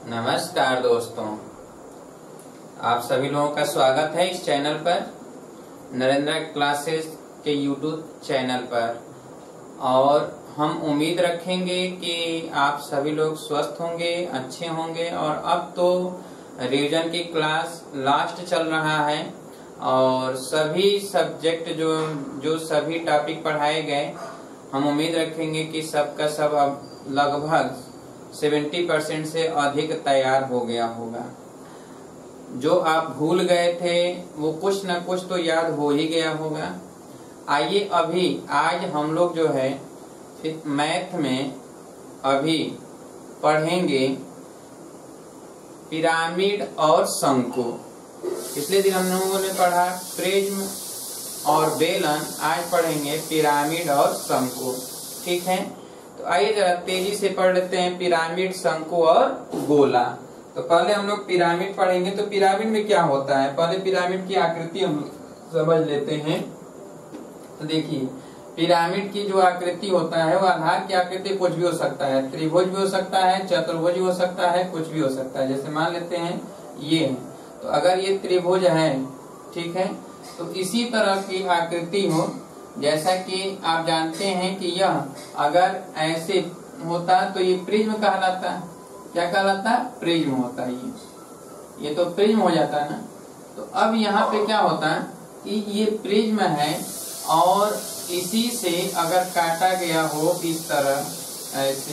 नमस्कार दोस्तों, आप सभी लोगों का स्वागत है इस चैनल पर, नरेंद्र क्लासेस के यूट्यूब चैनल पर। और हम उम्मीद रखेंगे कि आप सभी लोग स्वस्थ होंगे, अच्छे होंगे। और अब तो रिवीजन की क्लास लास्ट चल रहा है और सभी सब्जेक्ट जो सभी टॉपिक पढ़ाए गए, हम उम्मीद रखेंगे कि सबका सब अब लगभग 70% से अधिक तैयार हो गया होगा। जो आप भूल गए थे वो कुछ न कुछ तो याद हो ही गया होगा। आइए अभी आज हम लोग जो है मैथ में अभी पढ़ेंगे पिरामिड और शंकु। पिछले दिन हम लोगों ने पढ़ा प्रिज्म और बेलन, आज पढ़ेंगे पिरामिड और शंकु। ठीक है, तो आइए जरा तेजी से पढ़ लेते हैं पिरामिड, शंकु और गोला। तो पहले हम लोग पिरामिड पढ़ेंगे। तो पिरामिड में क्या होता है, पहले पिरामिड की आकृति हम समझ लेते हैं। तो देखिए, पिरामिड की जो आकृति होता है वो आधार की आकृति कुछ भी हो सकता है, त्रिभुज भी हो सकता है, चतुर्भुज भी हो सकता है, कुछ भी हो सकता है। जैसे मान लेते हैं ये है, तो अगर ये त्रिभुज है, ठीक है, तो इसी तरह की आकृति हो, जैसा कि आप जानते हैं कि यह अगर ऐसे होता तो ये प्रिज्म कहलाता। क्या कहलाता? प्रिज्म होता है। ये तो प्रिज्म हो जाता है ना। तो अब यहाँ पे क्या होता है कि ये प्रिज्म है और इसी से अगर काटा गया हो इस तरह, ऐसे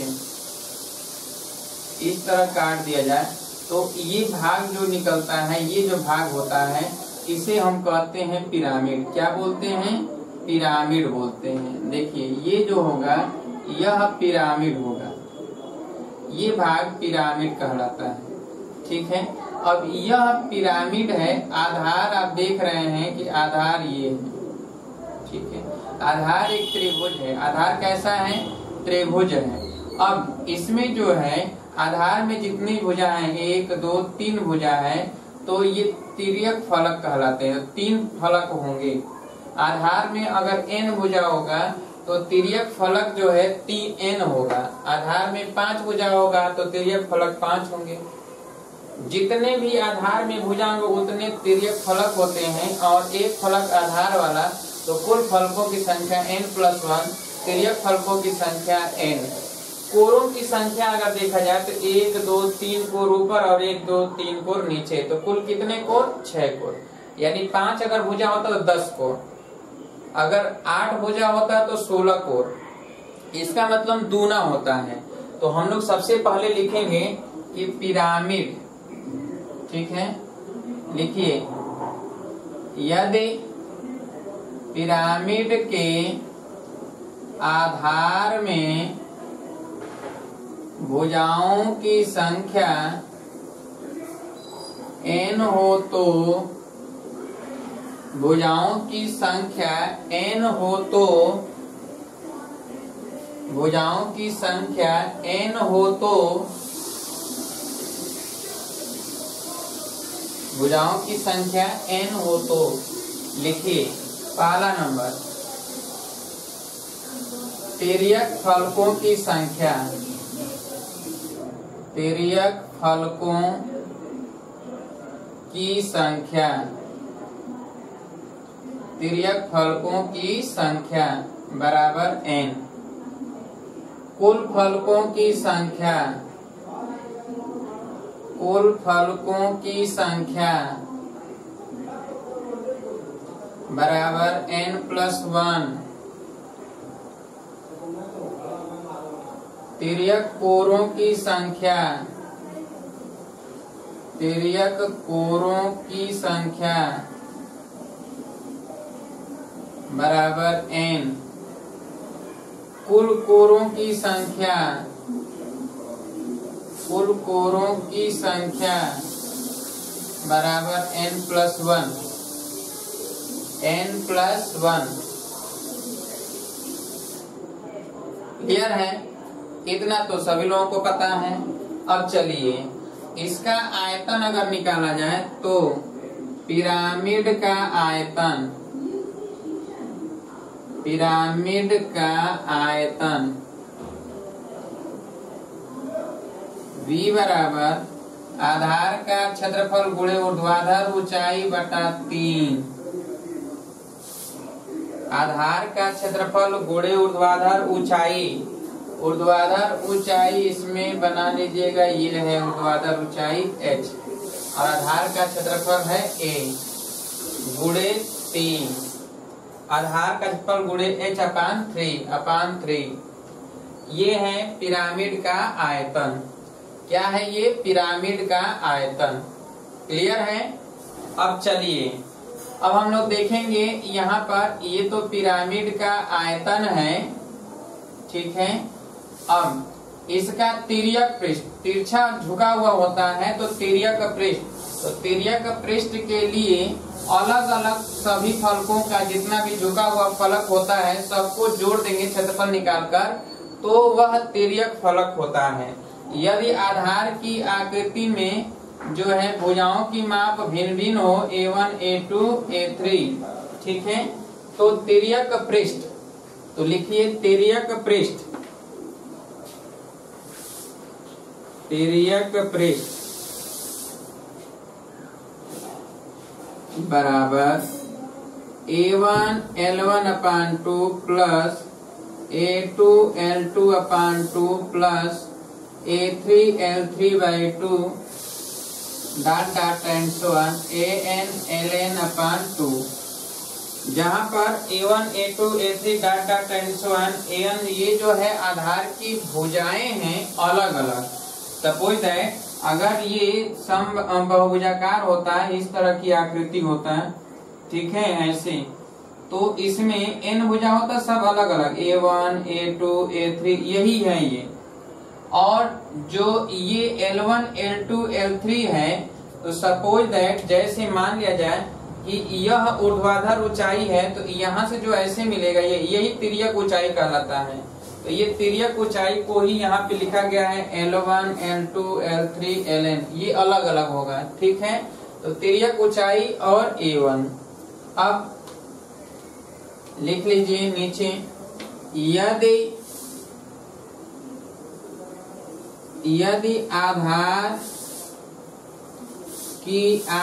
इस तरह काट दिया जाए तो ये भाग जो निकलता है, ये जो भाग होता है, इसे हम कहते हैं पिरामिड। क्या बोलते हैं? पिरामिड बोलते हैं। देखिए, ये जो होगा यह पिरामिड होगा, ये भाग पिरामिड कहलाता है। ठीक है, अब यह पिरामिड है। आधार आप देख रहे हैं कि आधार ये है। ठीक है, आधार एक त्रिभुज है। आधार कैसा है? त्रिभुज है। अब इसमें जो है आधार में जितनी भुजा है, 1 2 3 भुजा है, तो ये तिर्यक फलक कहलाते हैं। 3 फलक होंगे। आधार में अगर n भुजा होगा तो तिर्यक फलक जो है Tn होगा। आधार में 5 भुजा होगा तो तिर्यक फलक 5 होंगे। जितने भी आधार में भुजा होंगे उतने तिर्यक फलक होते हैं, और एक फलक आधार वाला, तो कुल फलकों की संख्या n+1, तिर्यक फलकों की संख्या n। कोरों की संख्या अगर देखा जाए तो 1 2 3 कोर ऊपर और 1 2 3 कोर नीचे, तो कुल कितने कोर? 6 कोर। यानी 5 अगर भुजा होता तो 10 कोर, अगर 8 भुजा होता तो 16 कोर। इसका मतलब दूना होता है। तो हम लोग सबसे पहले लिखेंगे कि पिरामिड। ठीक है, लिखिए, यदि पिरामिड के आधार में भुजाओं की संख्या n हो तो भुजाओं की संख्या n हो तो भुजाओं की संख्या n हो तो भुजाओं की संख्या n हो तो लिखिए, पहला नंबर तिर्यक फलकों की संख्या, तिर्यक फलकों की संख्या, तिर्यक फलकों की संख्या बराबर n। कुल फलकों की संख्या, कुल फलकों की संख्या बराबर n+1। तिर्यक कोरों की संख्या, तिर्यक कोरों की संख्या बराबर n। कुल कोरों की संख्या, कुल कोरों की संख्या बराबर n+1, n+1। क्लियर है? इतना तो सभी लोगों को पता है। अब चलिए, इसका आयतन अगर निकाला जाए तो पिरामिड का आयतन, पिरामिड का आयतन V बराबर आधार का क्षेत्रफल गुणे ऊर्ध्वाधर ऊंचाई बटा 3। आधार का क्षेत्रफल गुणे ऊर्ध्वाधर ऊंचाई, ऊर्ध्वाधर ऊंचाई इसमें बना लीजिएगा, ये है ऊर्ध्वाधर ऊंचाई h और आधार का क्षेत्रफल है a गुणे 3। आधार का क्षेत्रफल गुणे h अपान 3। ये है पिरामिड का आयतन। क्या है ये? पिरामिड का आयतन। क्लियर है? अब चलिए, अब हम लोग देखेंगे यहाँ पर, ये तो पिरामिड का आयतन है, ठीक है। अब इसका तिर्यक पृष्ठ, तिरछा झुका हुआ होता है तो तिर्यक पृष्ठ, तो तिर्यक पृष्ठ के लिए अलग अलग सभी फलकों का जितना भी झुका हुआ फलक होता है सबको जोड़ देंगे क्षेत्रफल निकालकर, तो वह तिर्यक फलक होता है। यदि आधार की आकृति में जो है भुजाओं की माप भिन्न भिन्न हो, A1, A2, A3, ठीक है, तो तिर्यक पृष्ठ, तो लिखिए तिर्यक पृष्ठ, तिर्यक पृष्ठ बराबर A1 L1 upon 2 plus A2 L2 upon 2 plus A3 L3 by 2 dot dot and so on AN LN upon 2, जहाँ पर A1 A2 A3 dot dot and so on AN, ये जो है आधार की भुजाएं हैं अलग अलग। सपोज दैट अगर ये सम बहुभुजाकार होता है, इस तरह की आकृति होता है, ठीक है, ऐसे, तो इसमें n भुजा होता है सब अलग अलग, A1 A2 A3, यही है ये। और जो ये L1 L2 L3 है, तो सपोज दैट जैसे मान लिया जाए कि यह ऊर्ध्वाधर ऊंचाई है, तो यहाँ से जो ऐसे मिलेगा ये, यही तिर्यक ऊंचाई कहलाता है। तो ये तिर्यक ऊंचाई को ही यहाँ पे लिखा गया है L1 L2 L3 LN, ये अलग अलग होगा, ठीक है। तो तिर्यक ऊंचाई और A1। अब लिख लीजिए नीचे, यदि आधार की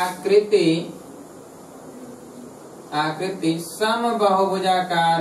आकृति समबाहुभुजाकार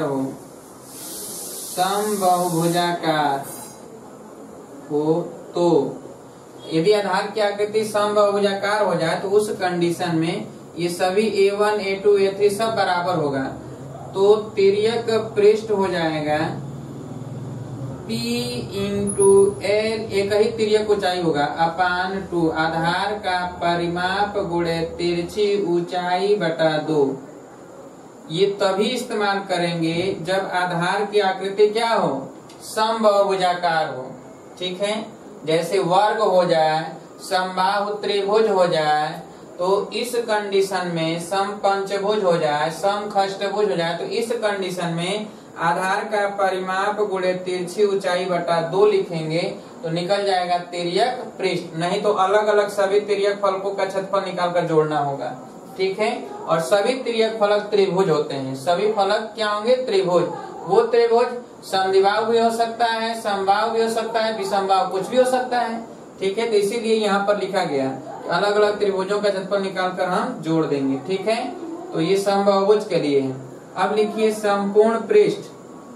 हो, तो यदि आधार की आकृति समबाहुभुजाकार हो जाए तो उस कंडीशन में ये सभी A1 A2 A3 सब बराबर होगा, तो तिर्यक पृष्ठ हो जाएगा P इंटू L, एक ही तिर्यक ऊंचाई होगा, अपान 2 आधार का परिमाप गुणे तिरछी ऊंचाई बटा 2। ये तभी इस्तेमाल करेंगे जब आधार की आकृति क्या हो? समबाहुभुजाकार हो, ठीक है। जैसे वर्ग हो जाए, समबाहु त्रिभुज हो जाए, तो इस कंडीशन में समपंचभुज हो जाए, समखष्टभुज हो जाए, तो इस कंडीशन में आधार का परिमाप गुणे तिरछी ऊंचाई बटा 2 लिखेंगे तो निकल जाएगा तिर्यक पृष्ठ। नहीं तो अलग अलग सभी तिर्यक फलकों का क्षेत्रफल निकाल कर जोड़ना होगा, ठीक है। और सभी तिर्यक फलक त्रिभुज होते हैं, सभी फलक क्या होंगे? त्रिभुज। वो त्रिभुज समद्विबाहु भी हो सकता है, समबाहु भी हो सकता है, विषमबाहु, कुछ भी हो सकता है, ठीक है। तो इसीलिए यहाँ पर लिखा गया अलग अलग त्रिभुजों का क्षेत्रफल निकाल कर हम जोड़ देंगे, ठीक है। तो ये समबाहुभुज के लिए है। अब लिखिए संपूर्ण पृष्ठ,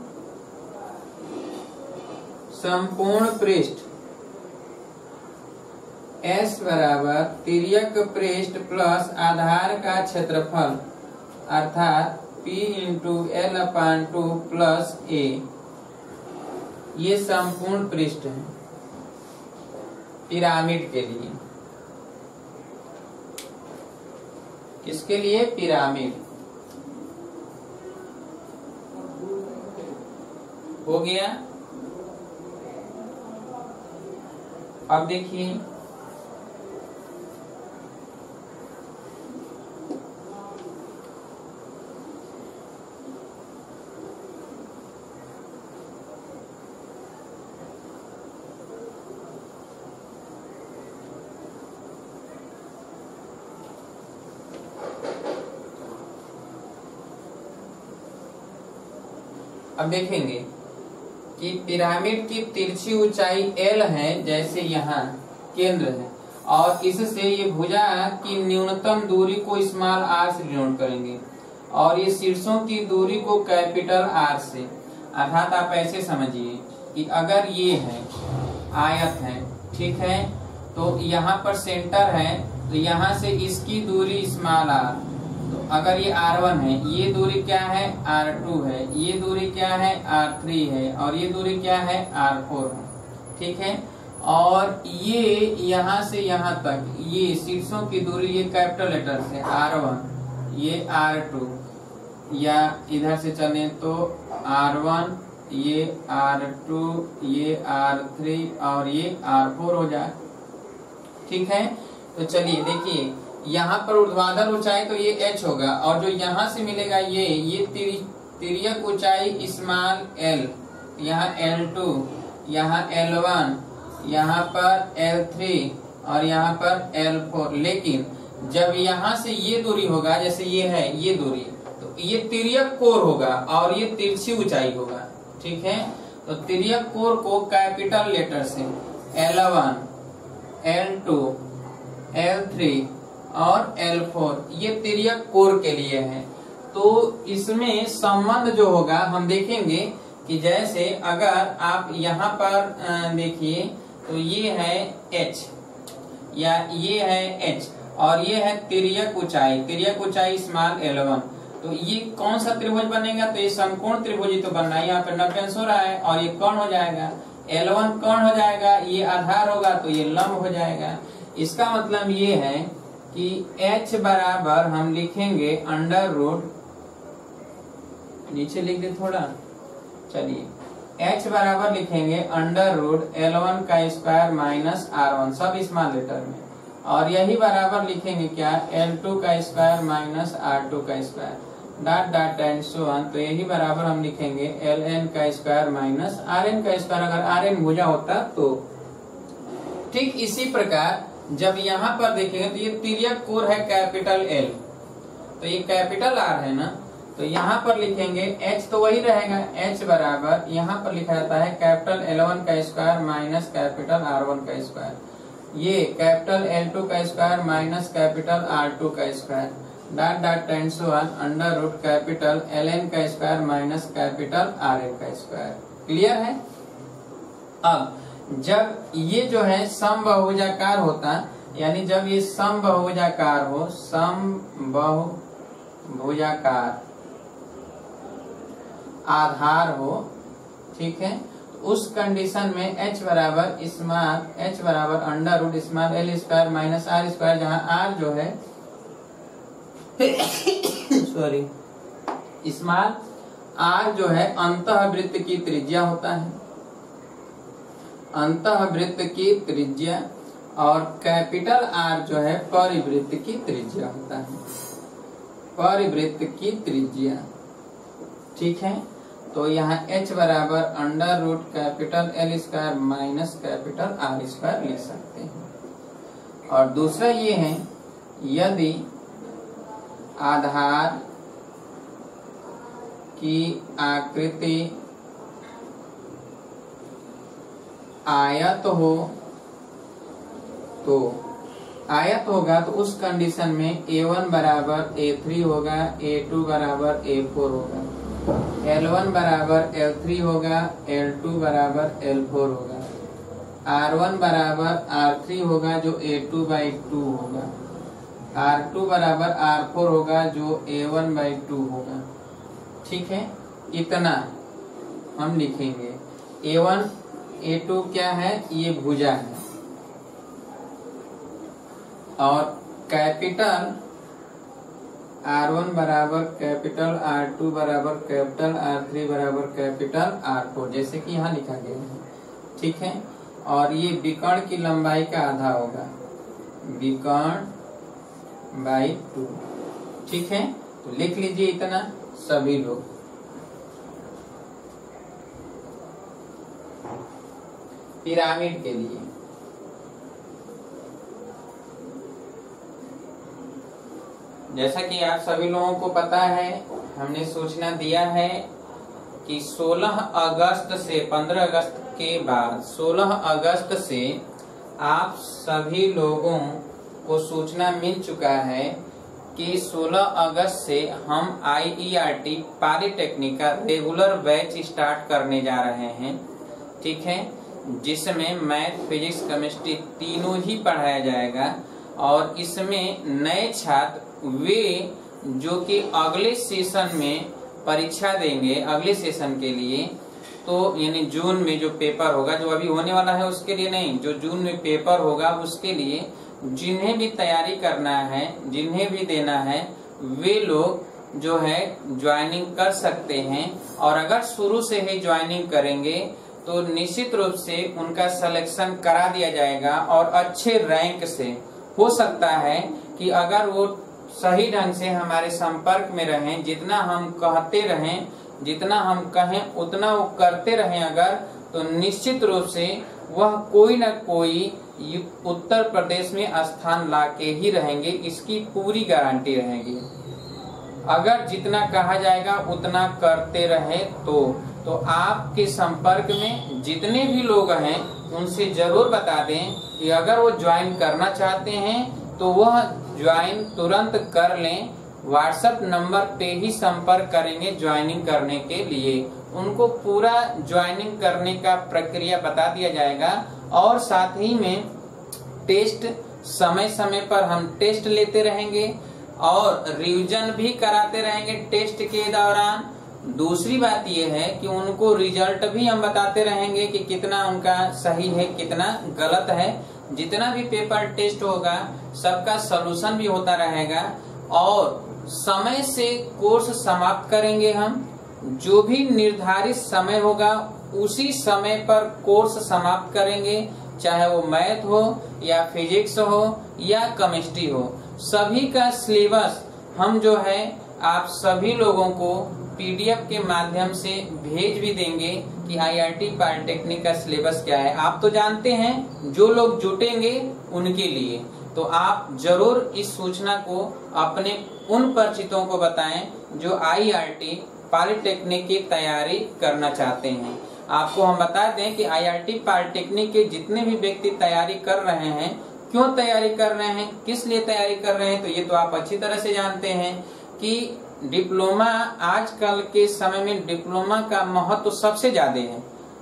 संपूर्ण पृष्ठ S बराबर तिर्यक पृष्ठ प्लस आधार का क्षेत्रफल अर्थात P into L upon 2 plus A, ये संपूर्ण पृष्ठ है पिरामिड के लिए। किसके लिए? पिरामिड। हो गया। अब देखिए, अब देखेंगे कि पिरामिड की तिरछी ऊंचाई L है, जैसे यहाँ केंद्र है, और इससे ये भुजा की न्यूनतम दूरी को स्मॉल आर से डिनोट करेंगे और ये शीर्षों की दूरी को कैपिटल आर से। अर्थात आप ऐसे समझिए कि अगर ये है आयत है, ठीक है, तो यहाँ पर सेंटर है, तो यहाँ से इसकी दूरी स्मॉल आर, तो अगर ये R1 है, ये दूरी क्या है R2 है, ये दूरी क्या है R3 है और ये दूरी क्या है R4 है, ठीक है। और ये यहाँ से यहाँ तक ये शीर्षों की दूरी ये कैपिटल लेटर से R1, ये R2, या इधर से चले तो R1, ये R2, ये R3 और ये R4 हो जाए, ठीक है। तो चलिए देखिए, यहाँ पर ऊर्ध्वाधर ऊंचाई तो ये h होगा और जो यहाँ से मिलेगा ये तिर्यक ऊंचाई स्मॉल l, यहाँ L2, यहाँ L1, यहाँ पर L3 और यहाँ पर L4। लेकिन जब यहाँ से ये दूरी होगा, जैसे ये है ये दूरी, तो ये तिर्यक कोर होगा और ये तिरछी ऊंचाई होगा, ठीक है। तो तिर्यक कोर को कैपिटल लेटर से L1, L2, L3 और L4 ये तिर्यक कोर के लिए है। तो इसमें संबंध जो होगा हम देखेंगे कि जैसे अगर आप यहाँ पर देखिए तो ये है H या ये है H और ये है तिर्यक ऊंचाई स्मॉल L1, तो ये कौन सा त्रिभुज बनेगा? तो ये समकोण त्रिभुज ही तो बनना है। यहाँ पे नक्टेंस हो रहा है और ये कर्ण हो जाएगा, L1 कर्ण हो जाएगा, ये आधार होगा तो ये लंब हो जाएगा। इसका मतलब ये है कि H बराबर हम लिखेंगे अंडर रूट, नीचे लिख दे थोड़ा, चलिए H बराबर लिखेंगे अंडर रूट L1 का स्क्वायर माइनस R1, सब स्मॉल लेटर में, और यही बराबर लिखेंगे क्या L2 का स्क्वायर माइनस R2 का square, dot dot and so on. तो यही बराबर हम लिखेंगे Ln का स्क्वायर माइनस Rn का स्क्वायर, अगर Rn भुजा होता तो। ठीक इसी प्रकार जब यहाँ पर देखेंगे तो ये तिर्यक कोर है कैपिटल L, तो ये कैपिटल R है ना, तो यहाँ पर लिखेंगे H तो वही रहेगा, H बराबर यहाँ पर लिखा जाता है कैपिटल L1 का स्क्वायर माइनस कैपिटल R1 का स्क्वायर, ये कैपिटल L2 का स्क्वायर माइनस कैपिटल R2 का square, dot dot and so on under root capital Ln का स्क्वायर माइनस कैपिटल Rn का स्क्वायर। क्लियर है? अब जब ये जो है समबाहुभुजाकार होता, यानी जब ये समबाहुभुजाकार हो, समबाहुभुजाकार आधार हो, ठीक है, तो उस कंडीशन में H बराबर under root small L square minus R square, जहाँ R जो है सॉरी स्मॉल R जो है अंतःवृत्त की त्रिज्या होता है, अंतःवृत्त की त्रिज्या, और कैपिटल R जो है परिवृत्त की त्रिज्या होता है, परिवृत्त की त्रिज्या, ठीक है। तो यहाँ H बराबर under root capital L square minus capital R square लिख सकते हैं। और दूसरा ये है, यदि आधार की आकृति आयत हो, तो आयत होगा तो उस कंडीशन में A1 बराबर A3 होगा, A2 बराबर A4 होगा, L1 बराबर L3 होगा, L2 बराबर L4 होगा, R1 बराबर R3 होगा जो A2/2 होगा, R2 बराबर R4 होगा जो A1/2 होगा, ठीक है। इतना हम लिखेंगे। A1 A2 क्या है? ये भुजा है, और कैपिटल R1 बराबर कैपिटल R2 बराबर कैपिटल R3 बराबर कैपिटल R4, जैसे कि यहाँ लिखा गया है, ठीक है। और ये विकर्ण की लंबाई का आधा होगा, विकर्ण बाई 2, ठीक है। तो लिख लीजिए इतना सभी लोग। पिरामिड के लिए जैसा कि आप सभी लोगों को पता है, हमने सूचना दिया है कि 16 अगस्त से 15 अगस्त के बाद 16 अगस्त से आप सभी लोगों को सूचना मिल चुका है कि 16 अगस्त से हम IERT पॉलिटेक्निक का रेगुलर बैच स्टार्ट करने जा रहे हैं, ठीक है, जिसमें मैथ, फिजिक्स, केमिस्ट्री तीनों ही पढ़ाया जाएगा। और इसमें नए छात्र वे जो कि अगले सेशन में परीक्षा देंगे, अगले सेशन के लिए, तो यानी जून में जो पेपर होगा, जो अभी होने वाला है उसके लिए नहीं, जो जून में पेपर होगा उसके लिए जिन्हें भी तैयारी करना है, जिन्हें भी देना है, वे लोग जो है ज्वाइनिंग कर सकते हैं। और अगर शुरू से ही ज्वाइनिंग करेंगे तो निश्चित रूप से उनका सिलेक्शन करा दिया जाएगा और अच्छे रैंक से। हो सकता है कि अगर वो सही ढंग से हमारे संपर्क में रहें, जितना हम कहते रहें, जितना हम कहें उतना वो करते रहें अगर, तो निश्चित रूप से वह कोई न कोई उत्तर प्रदेश में स्थान लाके ही रहेंगे, इसकी पूरी गारंटी रहेगी। अगर जितना कहा जाएगा उतना करते रहे तो आपके संपर्क में जितने भी लोग हैं उनसे जरूर बता दें कि अगर वो ज्वाइन करना चाहते हैं तो वह ज्वाइन तुरंत कर लें। व्हाट्सएप नंबर पे ही संपर्क करेंगे ज्वाइनिंग करने के लिए। उनको पूरा ज्वाइनिंग करने का प्रक्रिया बता दिया जाएगा और साथ ही में टेस्ट समय समय पर हम टेस्ट लेते रहेंगे और रिवीजन भी कराते रहेंगे टेस्ट के दौरान। दूसरी बात यह है कि उनको रिजल्ट भी हम बताते रहेंगे कि कितना उनका सही है, कितना गलत है। जितना भी पेपर टेस्ट होगा सबका सॉल्यूशन भी होता रहेगा और समय से कोर्स समाप्त करेंगे हम। जो भी निर्धारित समय होगा उसी समय पर कोर्स समाप्त करेंगे, चाहे वो मैथ हो या फिजिक्स हो या केमिस्ट्री हो। सभी का सिलेबस हम जो है आप सभी लोगों को PDF के माध्यम से भेज भी देंगे कि IIT पॉलिटेक्निक का सिलेबस क्या है। आप तो जानते हैं, जो लोग जुटेंगे उनके लिए, तो आप जरूर इस सूचना को अपने उन परिचितों को बताएं जो IIT पॉलिटेक्निक की तैयारी करना चाहते हैं। आपको हम बता दें कि IIT पॉलिटेक्निक के जितने भी व्यक्ति तैयारी कर रहे हैं, क्यों तैयारी कर रहे हैं, किस लिए तैयारी कर रहे हैं, तो ये तो आप अच्छी तरह से जानते हैं कि डिप्लोमा, आजकल के समय में डिप्लोमा का महत्व तो सबसे ज्यादा है।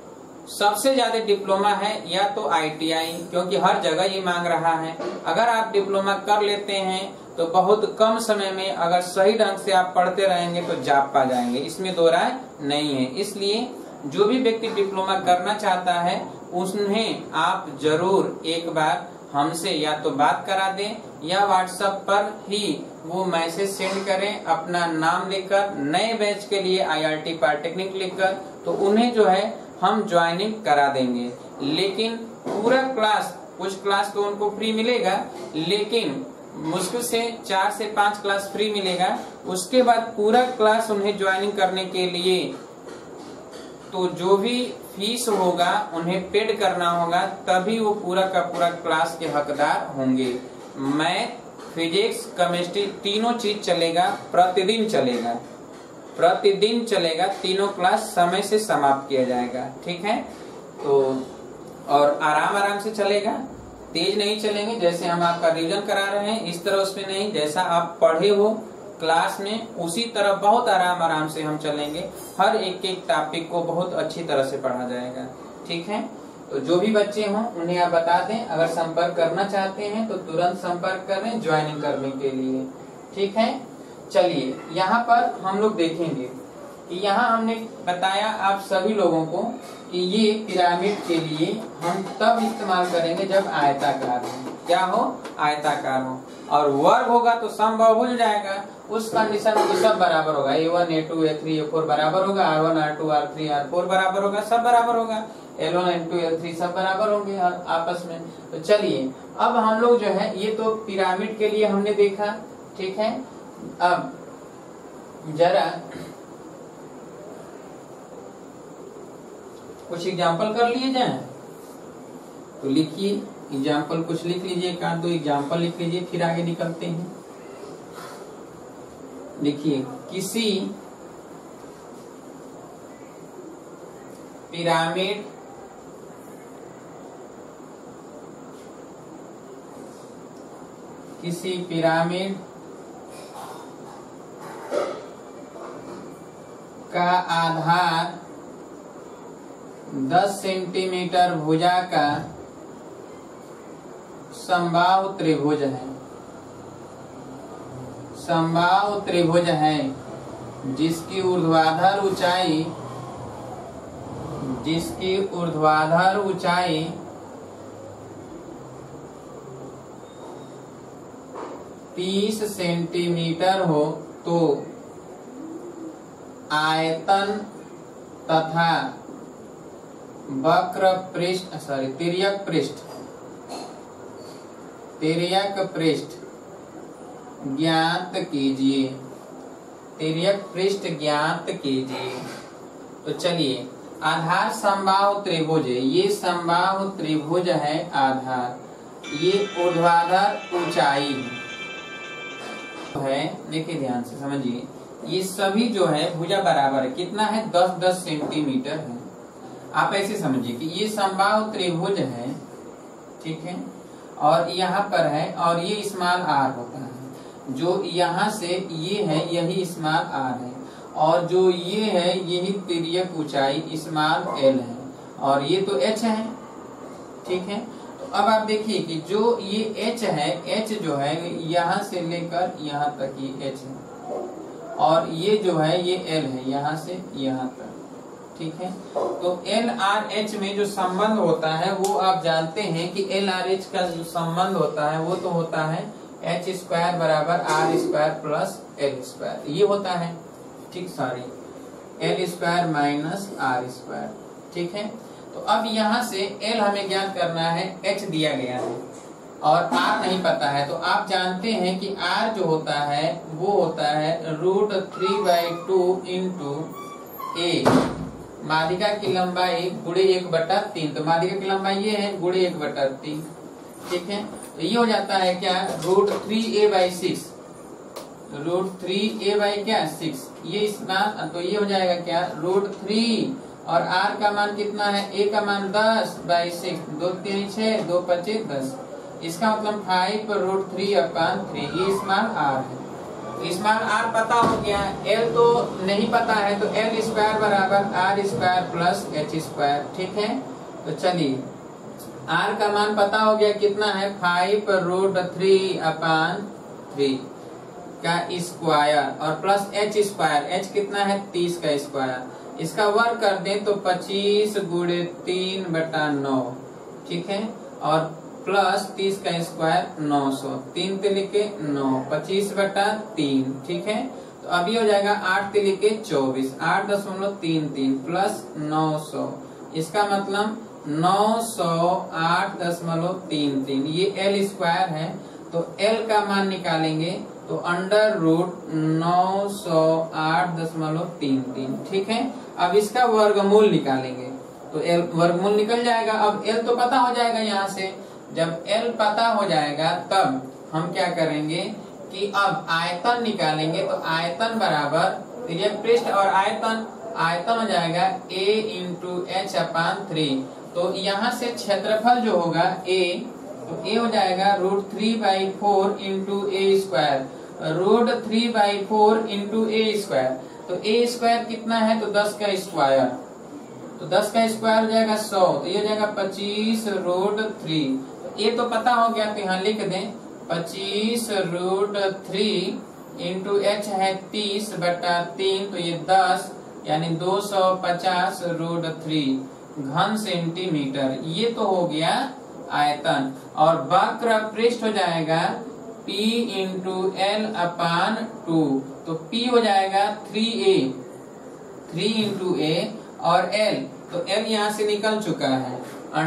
सबसे ज्यादा डिप्लोमा है या तो ITI, क्योंकि हर जगह ये मांग रहा है। अगर आप डिप्लोमा कर लेते हैं तो बहुत कम समय में अगर सही ढंग से आप पढ़ते रहेंगे तो जॉब पा जाएंगे, इसमें दो राय नहीं है। इसलिए जो भी व्यक्ति डिप्लोमा करना चाहता है उन्हें आप जरूर एक बार हमसे या तो बात करा दें या व्हाट्सएप पर ही वो मैसेज सेंड करें अपना नाम लिखकर, नए बैच के लिए IIT पॉलिटेक्निक लिखकर, तो उन्हें जो है हम ज्वाइनिंग करा देंगे। लेकिन पूरा क्लास, कुछ क्लास तो उनको फ्री मिलेगा, लेकिन मुश्किल से 4 से 5 क्लास फ्री मिलेगा। उसके बाद पूरा क्लास उन्हें ज्वाइनिंग करने के लिए तो जो भी फीस होगा उन्हें पेड करना होगा, तभी वो पूरा का पूरा क्लास के हकदार होंगे। मैथ, फिजिक्स, केमिस्ट्री तीनों चीज चलेगा, प्रतिदिन चलेगा, प्रतिदिन चलेगा। तीनों क्लास समय से समाप्त किया जाएगा, ठीक है। तो और आराम आराम से चलेगा, तेज नहीं चलेंगे। जैसे हम आपका रिवीजन करा रहे हैं इस तरह उसमें नहीं, जैसा आप पढ़े हो क्लास में उसी तरह बहुत आराम आराम से हम चलेंगे। हर एक एक टॉपिक को बहुत अच्छी तरह से पढ़ा जाएगा, ठीक है। तो जो भी बच्चे हों उन्हें आप बता दें, अगर संपर्क करना चाहते हैं तो तुरंत संपर्क करें ज्वाइनिंग करने के लिए, ठीक है। चलिए यहाँ पर हम लोग देखेंगे कि यहाँ हमने बताया आप सभी लोगों को कि ये पिरामिड के लिए हम तब इस्तेमाल करेंगे जब आयताकार हो। क्या हो? आयताकार हो। और वर्ग होगा तो समबाहुभुज जाएगा, उस कंडीशन में सब बराबर होगा। A1 A2 A3 A4 बराबर होगा, R1 R2 R3 R4 बराबर होगा, सब बराबर होगा। L1 L2 L3 सब बराबर होंगे आपस में। तो चलिए अब हम लोग जो है ये तो पिरामिड के लिए हमने देखा, ठीक है। अब जरा कुछ एग्जाम्पल कर लिए जाए, तो लिखिए एग्जाम्पल, कुछ लिख लीजिए, एक आध दो एग्जाम्पल लिख लीजिए, फिर आगे निकलते हैं। देखिए किसी पिरामिड किसी पिरामिड का आधार 10 सेंटीमीटर भुजा का समबाहु त्रिभुज है, समबाहु त्रिभुज है जिसकी ऊर्ध्वाधर ऊंचाई 30 सेंटीमीटर हो तो आयतन तथा तिर्यक पृष्ठ ज्ञात कीजिए, तिर्यक पृष्ठ ज्ञात कीजिए। तो चलिए, आधार समबाहु त्रिभुज है, ये समबाहु त्रिभुज है आधार, ये ऊर्ध्वाधर ऊंचाई है। देखिए ध्यान से समझिए, ये सभी जो है भुजा बराबर है, कितना है 10-10 सेंटीमीटर है। आप ऐसे समझिए कि ये समबाहु त्रिभुज है, ठीक है, और यहाँ पर है, और ये स्मॉल आर होता है, जो यहाँ से ये है यही स्मॉल आर है, और जो ये है यही तिर्यक ऊंचाई स्मॉल एल है, और ये तो एच है, ठीक है। तो अब आप देखिए कि जो ये एच है, एच जो है यहाँ से लेकर यहाँ तक ये एच है, और ये जो है ये एल है यहाँ से यहाँ तक, ठीक है। तो एल आर एच में जो संबंध होता है वो आप जानते हैं कि एल आर एच का जो संबंध होता है वो तो होता है एच स्क्वायर बराबर R square plus L square, ये होता है, ठीक, sorry, L square minus R square, ठीक है। तो अब यहाँ से एल हमें ज्ञात करना है, एच दिया गया है और आर नहीं पता है, तो आप जानते हैं कि आर जो होता है वो होता है √3/2 इंटू ए, माध्यिका की लंबाई गुणे 1/3, तो माध्यिका की लंबाई ये है गुणे 1/3, ठीक है। तो ये हो जाता है क्या √3a/6, √3a/6, ये इस मान, तो ये हो जाएगा क्या √3, और r का मान कितना है, a का मान 10/6, 2 3 6, 2 5 10, इसका मतलब 5√3/3, ये स्मॉल r है। स्मॉल r पता हो गया, l तो नहीं पता है, तो l स्क्वायर बराबर R square plus H square, ठीक है। तो चलिए, r का मान पता हो गया, कितना है 5√3/3 का स्क्वायर, और प्लस एच स्क्वायर, एच कितना है 30 का स्क्वायर, इसका वर्ग कर दें तो 25 गुणे 3/9, ठीक है, और प्लस 30 का स्क्वायर 900, 3 तिलिके 9, 25/3, ठीक है। तो अभी हो जाएगा 8 तिलिके 24, 8.33 प्लस 900, इसका मतलब 908.33, ये एल स्क्वायर है, तो एल का मान निकालेंगे तो √908.33, ठीक है। अब इसका वर्गमूल निकालेंगे तो एल वर्गमूल निकल जाएगा। अब एल तो पता हो जाएगा, यहाँ से जब एल पता हो जाएगा तब हम क्या करेंगे कि अब आयतन निकालेंगे, तो आयतन बराबर तिर्यक पृष्ठ और आयतन हो जाएगा a इंटू h/3, तो यहाँ से क्षेत्रफल जो होगा a, तो a हो जाएगा √3/4 into A square, √3/4 into A square, तो ए स्क्वायर कितना है, तो 10 का स्क्वायर, तो 10 का स्क्वायर हो जाएगा 100, तो ये हो जाएगा 25√3, तो ये तो पता हो गया, तो यहाँ लिख दें 25√3 इंटू एच है 30/3, तो ये 10 यानी 250√3 घन सेंटीमीटर, ये तो हो गया आयतन। और वक्र पृष्ठ हो जाएगा P इंटू L/2, तो P हो जाएगा 3 इंटू ए, और L, तो L यहाँ से निकल चुका है,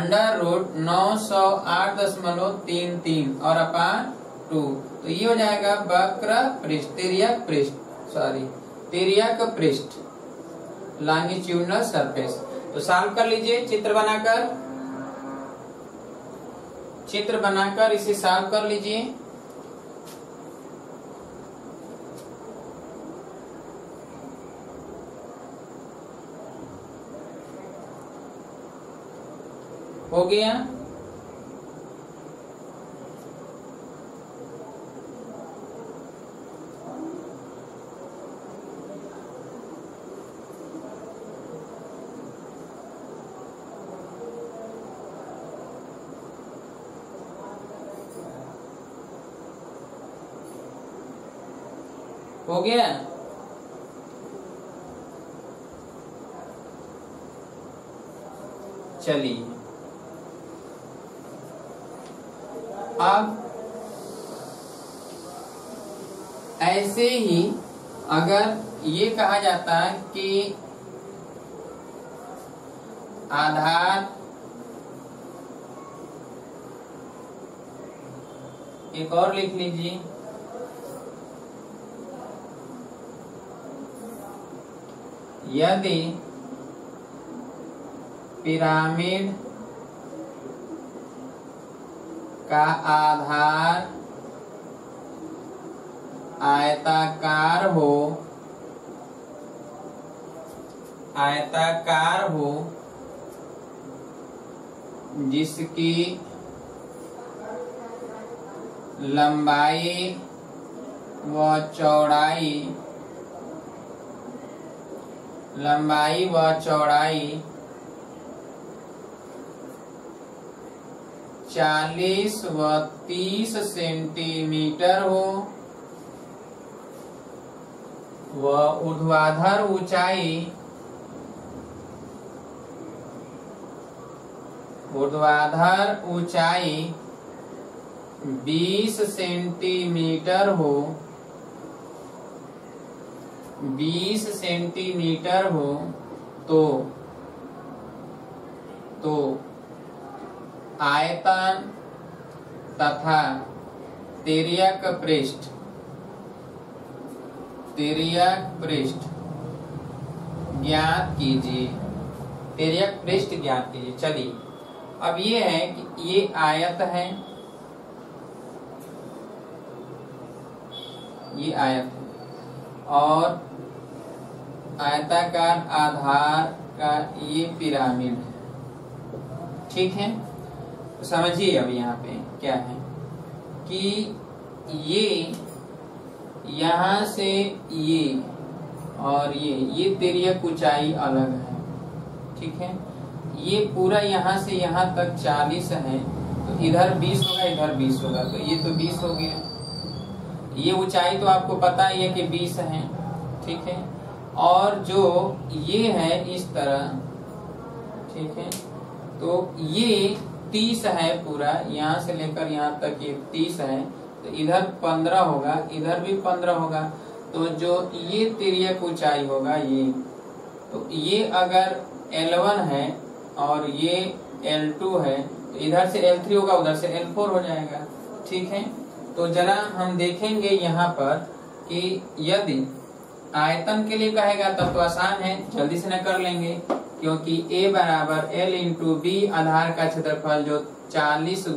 √908.33 और /2, तो ये हो जाएगा वक्र पृष्ठ, तिर्यक पृष्ठ, लॉन्गिट्यूडिनल सरफेस। तो सॉल्व कर लीजिए, चित्र बनाकर इसे सॉल्व कर लीजिए। हो गया, हो गया। चलिए अब ऐसे ही अगर ये कहा जाता है कि आधार, एक और लिख लीजिए, यदि पिरामिड का आधार आयताकार हो जिसकी लंबाई व चौड़ाई 40 व 30 सेंटीमीटर हो व ऊर्ध्वाधर ऊंचाई 20 सेंटीमीटर हो तो आयतन तथा तिर्यक पृष्ठ ज्ञात कीजिए। चलिए अब ये है कि ये आयत है, ये आयत है और आयताकार आधार का ये पिरामिड है। ठीक है, तो समझिए अब यहाँ पे क्या है कि ये यहाँ से ये और ये तिर्यक ऊंचाई अलग है। ठीक है, ये पूरा यहाँ से यहाँ तक 40 है, तो इधर 20 होगा, इधर 20 होगा, तो ये तो 20 हो गया। ये ऊंचाई तो आपको पता ही है कि 20 है। ठीक है, और जो ये है इस तरह, ठीक है, तो ये 30 है पूरा, यहाँ से लेकर यहाँ तक ये 30 है, तो इधर 15 होगा, इधर भी 15 होगा। तो जो ये तिर्यक ऊंचाई होगा तो ये अगर L1 है और ये L2 है, तो इधर से L3 होगा, उधर से L4 हो जाएगा। ठीक है, तो जरा हम देखेंगे यहाँ पर कि यदि आयतन के लिए कहेगा तब तो आसान है, जल्दी से न कर लेंगे, क्योंकि A बराबर L इंटू बी आधार का क्षेत्रफल जो 40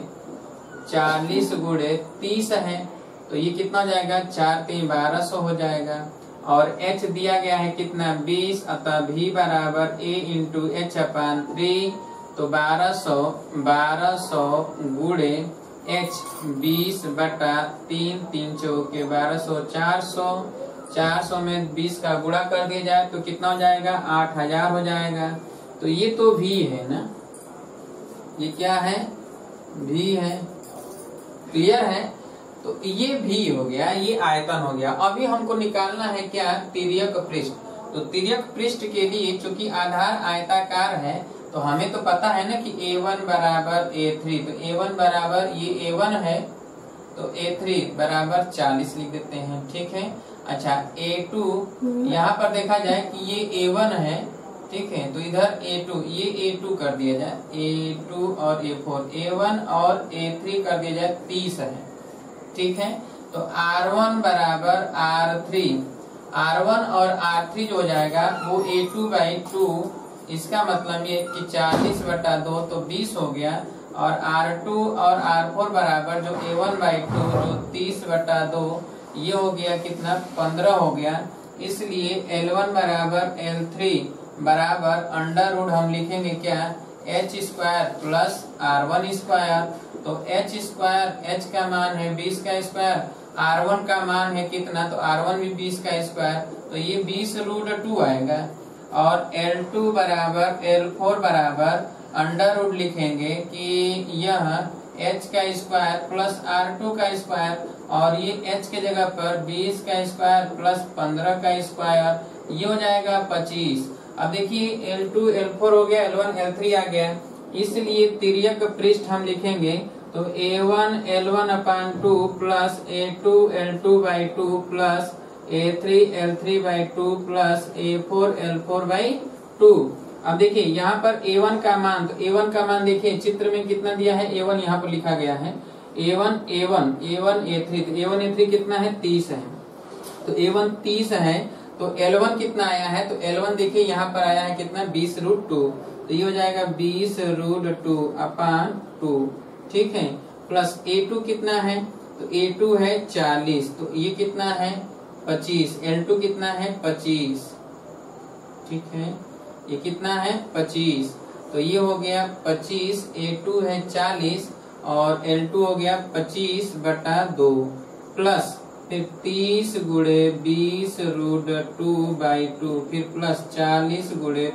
गुणे 30 है, तो ये कितना हो जाएगा, 4 3 1200 हो जाएगा। और h दिया गया है कितना, 20, अतः v बराबर a इंटू एच अपान 3, तो 1200 गुणे h 20 बटा 3, 3 चौके 1200, 400 में 20 का गुणा कर दिया जाए तो कितना हो जाएगा, 8000 हो जाएगा। तो ये तो v है ना, ये क्या है, v है। क्लियर है, तो ये भी हो गया, ये आयतन हो गया। अभी हमको निकालना है क्या, तिर्यक पृष्ठ। तो तिर्यक पृष्ठ के लिए चूंकि आधार आयताकार है, तो हमें तो पता है ना कि A1 बराबर A3, तो A1 बराबर ये A1 है, तो A3 बराबर 40 लिख देते हैं। ठीक है, अच्छा A2 यहाँ पर देखा जाए कि ये A1 है, ठीक है, तो इधर A2, ये A2 कर दिया जाए, A2 और A4, A1 और A3 कर दिया जाए, 30 है। ठीक है, तो R1 बराबर R1 और R3 जो हो जाएगा वो A2/2, इसका मतलब ये कि 40/2 तो 20 हो गया, और R2 और R4 बराबर जो A1/2 जो 30/2, ये हो गया कितना, 15 हो गया। इसलिए L1 बराबर L3 बराबर अंडर रूट हम लिखेंगे क्या, h² प्लस R1 स्क्वायर। तो h² का मान है 20 का स्क्वायर, R1 का मान है कितना, तो R1 भी 20 का स्क्वायर, तो ये 20√2 आएगा। और L2 बराबर L4 बराबर अंडर रूट लिखेंगे कि यह h² प्लस R2 का स्क्वायर, और ये h के जगह पर 20 का स्क्वायर प्लस 15 का स्क्वायर, ये हो जाएगा 25। अब देखिए L2 L4 हो गया, L1 L3 आ गया, इसलिए तिर्यक पृष्ठ हम लिखेंगे तो A1 L1 upon 2 plus A2 L2 by 2 plus A3 L3 by 2 plus A4 L4 by 2। अब देखिए यहाँ पर A1 का मान, तो A1 का मान देखिए चित्र में कितना दिया है, A1 यहाँ पर लिखा गया है A1 A3, तो A1 A3 कितना है 30 है, तो A1 30 है, तो L1 कितना आया है, तो L1 देखिए यहाँ पर आया है कितना 20√2, तो ये हो जाएगा 20√2 अपान 2, ठीक है, प्लस A2 कितना है, तो A2 है 40, तो ये कितना है 25, L2 कितना है 25, ठीक है, ये कितना है 25, तो ये हो गया 25, A2 है 40 और L2 हो गया 25/2 प्लस फिर 30 गुणे 20√2 बाई 2 फिर प्लस 40 गुणे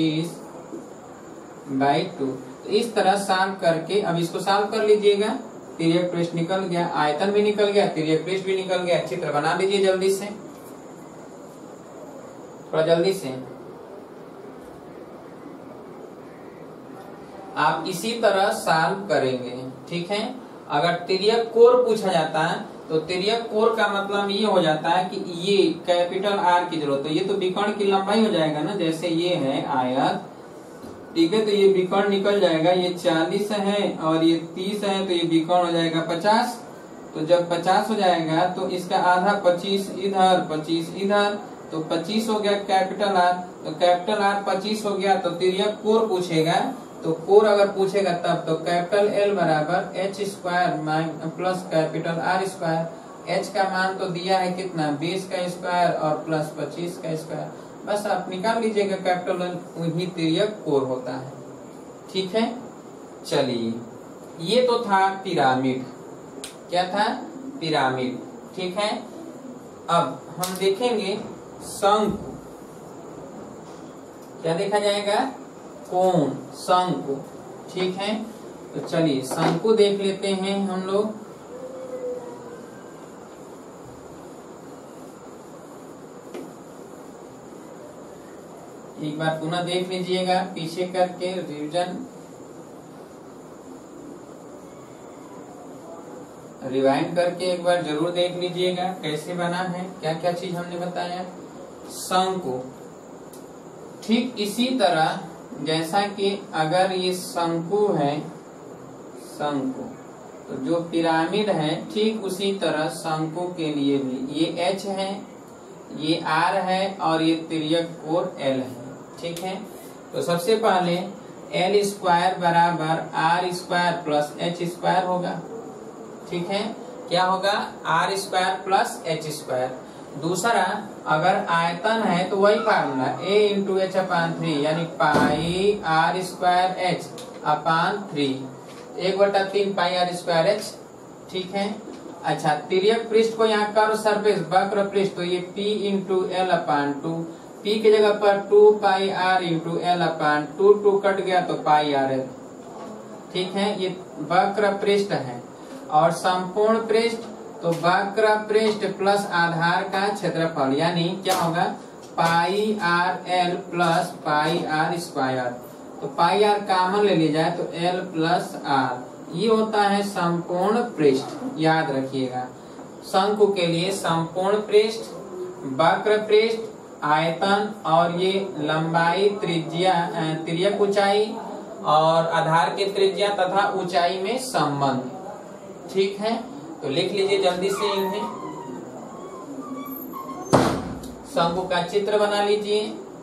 25/2। तो इस तरह सॉल्व करके अब इसको सॉल्व कर लीजिएगा। तिर्यक पृष्ठ निकल गया, आयतन भी निकल गया, तिर्यक पृष्ठ भी निकल गया। चित्र बना लीजिए जल्दी से, थोड़ा जल्दी से। आप इसी तरह सॉल्व करेंगे, ठीक है। अगर तिर्यक कोण पूछा जाता है तो तिर्यक कोण का मतलब ये हो जाता है कि ये कैपिटल आर की जरूरत है, ये तो विकर्ण की लंबाई हो जाएगा ना, जैसे ये है आयत, ठीक है, तो ये विकर्ण निकल जाएगा, ये 40 है और ये 30 है, तो ये विकर्ण हो जाएगा 50। तो जब 50 हो जाएगा तो इसका आधा 25 इधर 25 इधर, तो 25 हो गया कैपिटल आर, तो कैपिटल आर 25 हो गया, तो तिर्यक कोण पूछेगा, तो कोण अगर पूछेगा तब तो कैपिटल L बराबर h² plus capital R square. h का मान तो दिया है कितना 20 का स्क्वायर और प्लस 25 का स्क्वायर, बस आप निकाल लीजिएगा कैपिटल L, वही तिर्यक कोण होता है, ठीक है। चलिए, ये तो था पिरामिड, क्या था पिरामिड, ठीक है। अब हम देखेंगे शंकु, क्या देखा जाएगा कोण, शंकु, ठीक है। तो चलिए शंकु देख लेते हैं हम लोग। एक बार पुनः देख लीजिएगा पीछे करके रिवाइंड करके एक बार जरूर देख लीजिएगा कैसे बना है, क्या क्या चीज हमने बताया। शंकु, ठीक इसी तरह जैसा कि अगर ये शंकु है, शंकु, तो जो पिरामिड है ठीक उसी तरह शंकु के लिए भी ये h है, ये r है और ये तिर्यक कोण l है, ठीक है। तो सबसे पहले L² बराबर R² प्लस h² होगा, ठीक है। क्या होगा R² प्लस h²। दूसरा, अगर आयतन है तो वही formula A into h upon 3, यानी पाई R²h अपान 3, 1/3 पाई R²h, ठीक है। अच्छा, तिर्यक पृष्ठ को यहाँ कर्व सरफेस वक्र पृष्ठ, तो ये P into L upon 2, P के जगह पर 2 pi R into L upon 2, 2 cut गया तो पाई R, ठीक है। ये वक्र पृष्ठ है। और संपूर्ण पृष्ठ, तो वक्र पृष्ठ प्लस आधार का क्षेत्रफल, यानी क्या होगा पाई RL प्लस पाई R²। तो पाई R कॉमन ले लिया जाए तो L प्लस R, ये होता है संपूर्ण पृष्ठ, याद रखिएगा। शंकु के लिए संपूर्ण पृष्ठ, वक्र पृष्ठ, आयतन और ये लंबाई, त्रिज्या, तिर्यक ऊंचाई और आधार की त्रिज्या तथा ऊंचाई में संबंध, ठीक है। तो लिख लीजिए जल्दी से इन्हें। शंकु का चित्र बना लीजिए।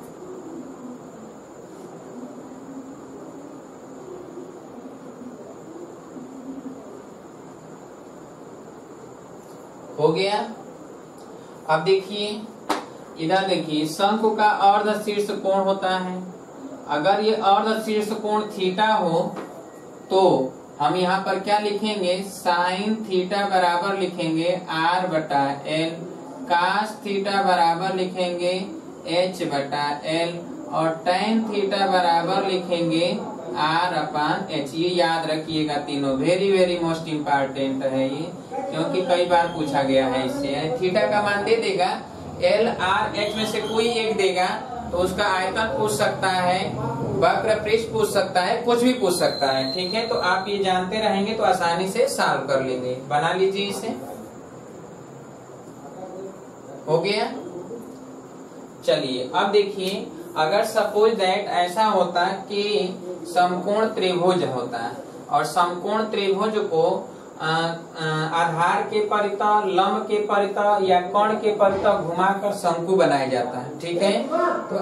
हो गया। अब देखिए इधर, देखिए शंकु का अर्ध शीर्ष कोण होता है। अगर ये अर्ध शीर्ष कोण थीटा हो तो हम यहाँ पर क्या लिखेंगे, साइन थीटा बराबर लिखेंगे R/L, कास थीटा बराबर लिखेंगे H/L और टैन थीटा बराबर लिखेंगे आर अपान एच। ये याद रखिएगा तीनों, वेरी वेरी मोस्ट इम्पोर्टेंट है ये, क्योंकि कई बार पूछा गया है इससे। थीटा का मान दे देगा, एल आर एच में से कोई एक देगा तो उसका आयतन पूछ सकता है, वक्र पृष्ठ पूछ सकता है, कुछ भी पूछ सकता है। ठीक है, तो आप ये जानते रहेंगे तो आसानी से सॉल्व कर लेंगे। बना लीजिए इसे, हो गया। चलिए अब देखिए, अगर सपोज दैट ऐसा होता कि समकोण त्रिभुज होता है और समकोण त्रिभुज को आधार के परितः, लंब के परितः या कोण के परितः घुमाकर शंकु बनाया जाता है। ठीक है, तो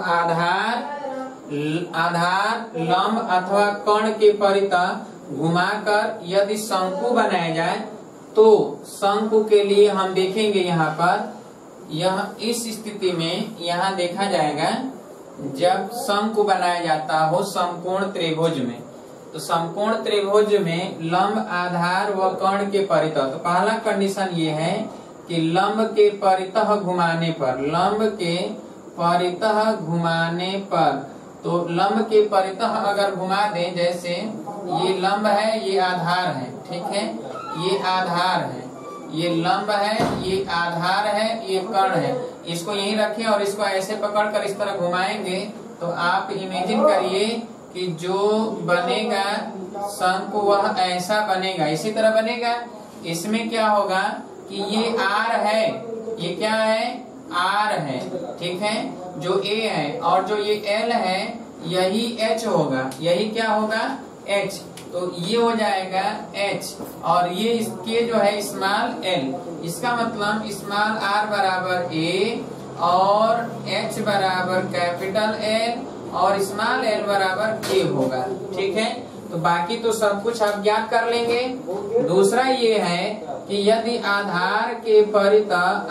आधार लंब अथवा कोण के परितः घुमाकर यदि शंकु बनाया जाए तो शंकु के लिए हम देखेंगे यहाँ पर, यह इस स्थिति में यहाँ देखा जाएगा जब शंकु बनाया जाता हो समकोण त्रिभुज में, तो समकोण त्रिभुज में लंब आधार व कोण के परितः, तो पहला कंडीशन ये है कि लंब के परितः घुमाने पर, लंब के परितः घुमाने पर, तो लंब के परितः अगर घुमा दें, जैसे ये लंब है, ये आधार है। ठीक है, ये आधार है, ये लंब है, ये आधार है, ये कोण है। इसको यहीं रखें और इसको ऐसे पकड़कर इस तरह घुमाएंगे तो आप इमेजिन करिए कि जो बनेगा शंकु वह ऐसा बनेगा, इसी तरह बनेगा। इसमें क्या होगा कि ये आर है, ये क्या है, आर है। ठीक है, जो ए है, और जो ये एल है यही एच होगा, यही क्या होगा, एच। तो ये हो जाएगा एच, और ये इसके जो है स्मॉल एल। इसका मतलब स्मॉल आर बराबर ए और एच बराबर कैपिटल एल और स्मॉल एल बराबर के होगा। ठीक है, तो बाकी तो सब कुछ आप ज्ञात कर लेंगे। दूसरा ये है कि यदि आधार के परितः,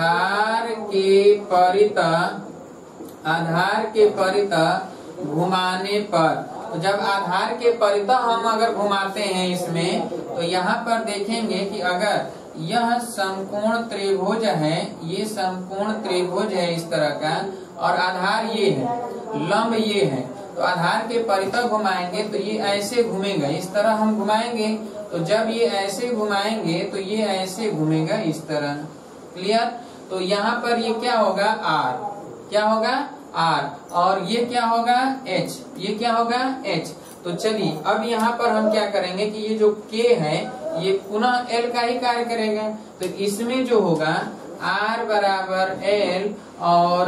आधार के परितः घुमाने पर, तो जब आधार के परितः हम अगर घुमाते हैं इसमें, तो यहाँ पर देखेंगे कि अगर यह समकोण त्रिभुज है, ये समकोण त्रिभुज है इस तरह का, और आधार ये है, लंब ये है, तो आधार के परितः घुमाएंगे तो ये ऐसे घूमेगा, इस तरह हम घुमाएंगे। तो जब ये ऐसे घुमाएंगे तो ये ऐसे घूमेगा इस तरह। क्लियर? तो यहाँ पर ये क्या होगा, आर, क्या होगा, आर, और ये क्या होगा, एच, ये क्या होगा, एच। तो चलिए अब यहाँ पर हम क्या करेंगे कि ये जो के है ये पुनः एल का ही कार्य करेगा। तो इसमें जो होगा आर बराबर एल और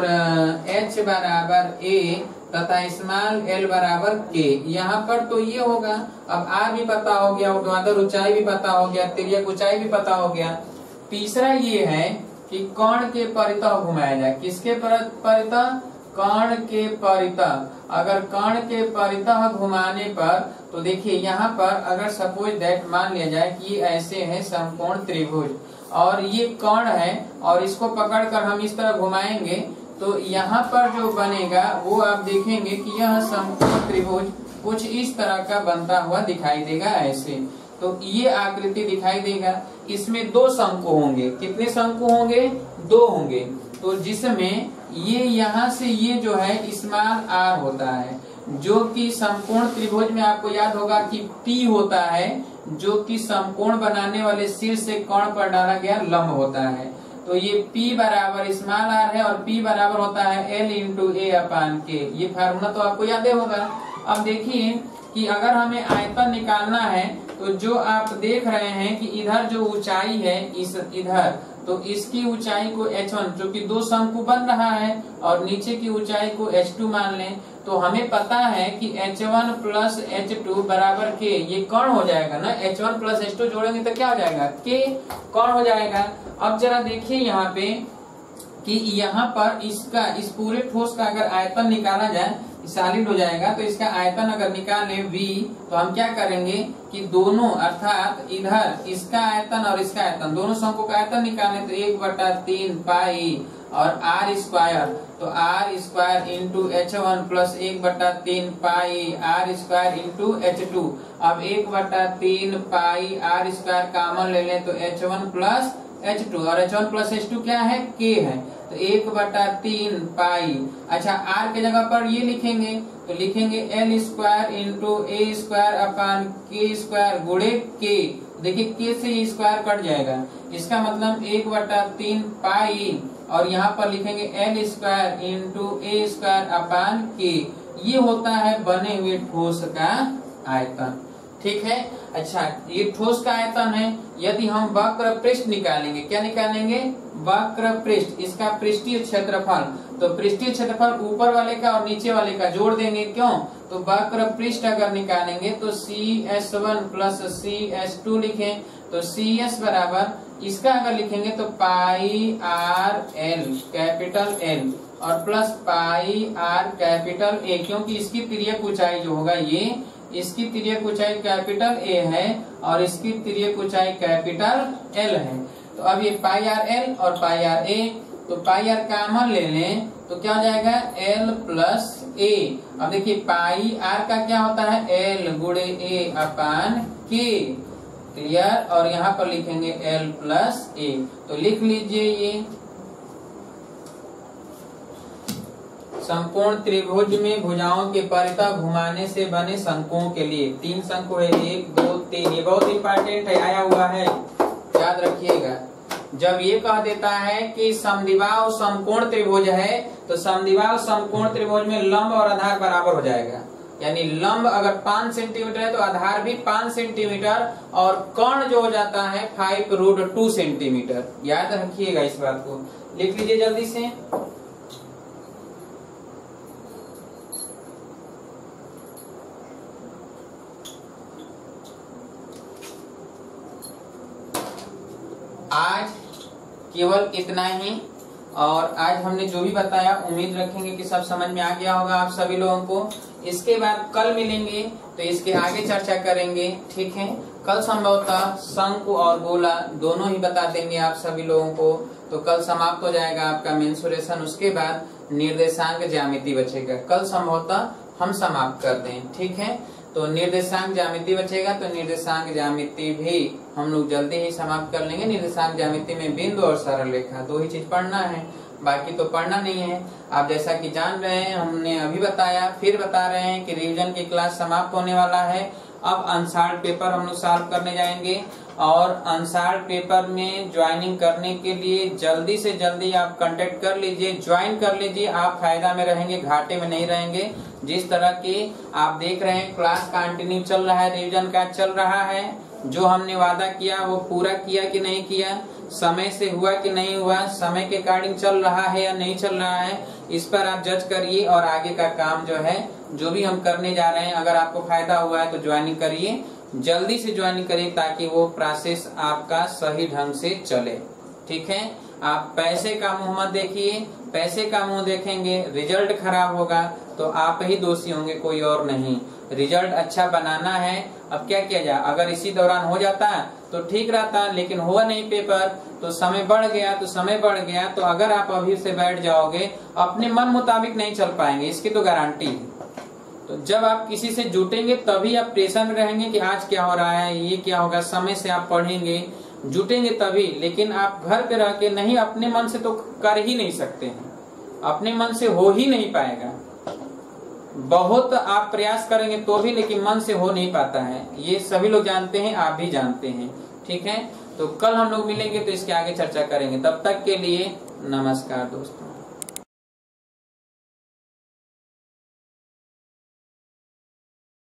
एच बराबर ए तथा स्मॉल एल बराबर के, यहाँ पर तो ये होगा। अब आर भी पता हो गया, ऊर्ध्वाधर ऊंचाई भी पता हो गया, तिर्यक ऊंचाई भी पता हो गया। तीसरा ये है कि कोण के परितः घुमाया जाए, किसके परितः, कोण के परितः। अगर कोण के परितः घुमाने पर, तो देखिए यहाँ पर अगर सपोज दैट मान लिया जाए कि ये ऐसे है समकोण त्रिभुज और ये कोण है और इसको पकड़कर हम इस तरह घुमाएंगे, तो यहाँ पर जो बनेगा वो आप देखेंगे कि यह समकोण त्रिभुज कुछ इस तरह का बनता हुआ दिखाई देगा ऐसे। तो ये आकृति दिखाई देगा। इसमें दो शंकु होंगे, कितने शंकु होंगे, दो होंगे। तो जिसमें ये यहाँ से ये जो है स्मॉल आर होता है, जो कि समकोण त्रिभुज में आपको याद होगा कि पी होता है, जो कि समकोण बनाने वाले शीर्ष से कोण पर डाला गया लंब होता है। तो ये P बराबर स्मॉल आर है और P बराबर होता है L इंटू ए अपान के। ये फार्मूला तो आपको याद होगा। अब देखिए कि अगर हमें आयतन निकालना है, तो जो आप देख रहे हैं कि इधर जो ऊंचाई है इस इधर, तो इसकी ऊंचाई को h1, जो कि दो शंकु बन रहा है, और नीचे की ऊंचाई को h2 मान लें, तो हमें पता है कि h1 प्लस h2 बराबर के, ये कोण हो जाएगा ना, h1 प्लस h2 जोड़ेंगे तो क्या हो जाएगा, के कोण हो जाएगा। अब जरा देखिए यहाँ पे कि यहाँ पर इसका, इस पूरे ठोस का अगर आयतन निकाला जाए, सॉलिड हो जाएगा, तो इसका आयतन अगर निकालें v, तो हम क्या करेंगे कि दोनों, अर्थात इधर इसका आयतन और इसका आयतन, दोनों शंकु का आयतन निकालें तो 1/3 पाई और आर स्क्वायर, तो R square into h1 plus 1/3 pi R square into h2। अब 1/3 पाई आर स्क्वायर कॉमन ले लें तो h1 प्लस H2 और H1 प्लस H2 क्या है, K है, तो 1/3 पाई। अच्छा R के जगह पर ये लिखेंगे तो लिखेंगे L square into A square upon K square गुणे K। देखिए K से ये स्क्वायर कट जाएगा, इसका मतलब 1/3 पाई और यहाँ पर लिखेंगे L square into A square upon K। ये होता है बने हुए ठोस का आयतन। ठीक है। अच्छा, ये ठोस का आयतन है। यदि हम वक्र पृष्ठ निकालेंगे, क्या निकालेंगे, वक्र पृष्ठ, इसका पृष्ठीय क्षेत्रफल, तो पृष्ठीय क्षेत्रफल ऊपर वाले का और नीचे वाले का जोड़ देंगे। क्यों, तो वक्र पृष्ठ अगर निकालेंगे तो CS1 प्लस CS2 लिखें तो CS बराबर, इसका अगर लिखेंगे तो pi R L capital L और plus pi R capital A, क्योंकि इसकी तिर्यक ऊंचाई जो होगा ये, इसकी तिर्यक ऊंचाई कैपिटल A है और इसकी तिर्यक ऊंचाई कैपिटल L है। तो अब ये पाई आर एल और पाई आर A, तो पाई आर कॉमन ले लें तो क्या हो जाएगा L प्लस A। अब देखिए पाई आर का क्या होता है, L गुणे A अपान K, क्लियर। और यहाँ पर लिखेंगे L प्लस A, तो लिख लीजिए ये समकोण त्रिभुज में भुजाओं के परितः घुमाने से बने शंकुओं के लिए 3 शंकु है, 1 2 3। ये बहुत इंपॉर्टेंट है, आया हुआ है, याद रखिएगा। जब ये कह देता है कि समद्विबाहु समकोण त्रिभुज है तो समद्विबाहु समकोण त्रिभुज में लंब और आधार बराबर हो जाएगा। यानी लंब अगर 5 सेंटीमीटर है तो आधार भी 5 सेंटीमीटर और कर्ण जो हो जाता है 5√2 सेंटीमीटर। याद रखिएगा इस बात को, लिख लीजिए जल्दी से। आज केवल इतना ही, और आज हमने जो भी बताया उम्मीद रखेंगे कि सब समझ में आ गया होगा आप सभी लोगों को। इसके बाद कल मिलेंगे तो इसके आगे चर्चा करेंगे। ठीक है, कल संभवतः शंकु और गोला दोनों ही बता देंगे आप सभी लोगों को। तो कल समाप्त हो जाएगा आपका मेंसुरेशन, उसके बाद निर्देशांक ज्यामिति बचेगा। कल संभवतः हम समाप्त कर दें। ठीक है, तो निर्देशांक ज्यामिति बचेगा, तो निर्देशांक ज्यामिति भी हम लोग जल्दी ही समाप्त कर लेंगे। निर्देशांक ज्यामिति में बिंदु और सरल रेखा 2 ही चीज पढ़ना है, बाकी तो पढ़ना नहीं है। आप जैसा कि जान रहे हैं, हमने अभी बताया, फिर बता रहे हैं कि रिवीजन की क्लास समाप्त होने वाला है। अब अनसॉल्व्ड पेपर हम लोग सॉल्व करने जाएंगे और अनसॉल्व्ड पेपर में ज्वाइनिंग करने के लिए जल्दी से जल्दी आप कांटेक्ट कर लीजिए, ज्वाइन कर लीजिए। आप फायदा में रहेंगे, घाटे में नहीं रहेंगे। जिस तरह की आप देख रहे हैं क्लास कंटिन्यू चल रहा है, रिवीजन का चल रहा है। जो हमने वादा किया वो पूरा किया कि नहीं किया, समय से हुआ कि नहीं हुआ, समय के अकॉर्डिंग चल रहा है या नहीं चल रहा है, इस पर आप जज करिए और आगे का काम जो है, जो भी हम करने जा रहे हैं, अगर आपको फायदा हुआ है तो ज्वाइनिंग करिए, जल्दी से ज्वाइनिंग करिए ताकि वो प्रोसेस आपका सही ढंग से चले। ठीक है, आप पैसे का मुंह मत देखिए, पैसे का मुंह देखेंगे रिजल्ट खराब होगा तो आप ही दोषी होंगे, कोई और नहीं। रिजल्ट अच्छा बनाना है। अब क्या किया जाए, अगर इसी दौरान हो जाता तो ठीक रहता, लेकिन हुआ नहीं पेपर तो समय बढ़ गया, तो समय बढ़ गया तो अगर आप अभी से बैठ जाओगे अपने मन मुताबिक नहीं चल पाएंगे, इसकी तो गारंटी है। तो जब आप किसी से जुटेंगे तभी आप प्रेशर में रहेंगे कि आज क्या हो रहा है, ये क्या होगा, समय से आप पढ़ेंगे, जुटेंगे तभी। लेकिन आप घर पे रह के नहीं, अपने मन से तो कर ही नहीं सकते हैं, अपने मन से हो ही नहीं पाएगा। बहुत आप प्रयास करेंगे तो भी, लेकिन मन से हो नहीं पाता है, ये सभी लोग जानते हैं, आप भी जानते हैं। ठीक है, तो कल हम लोग मिलेंगे तो इसके आगे चर्चा करेंगे। तब तक के लिए नमस्कार दोस्तों।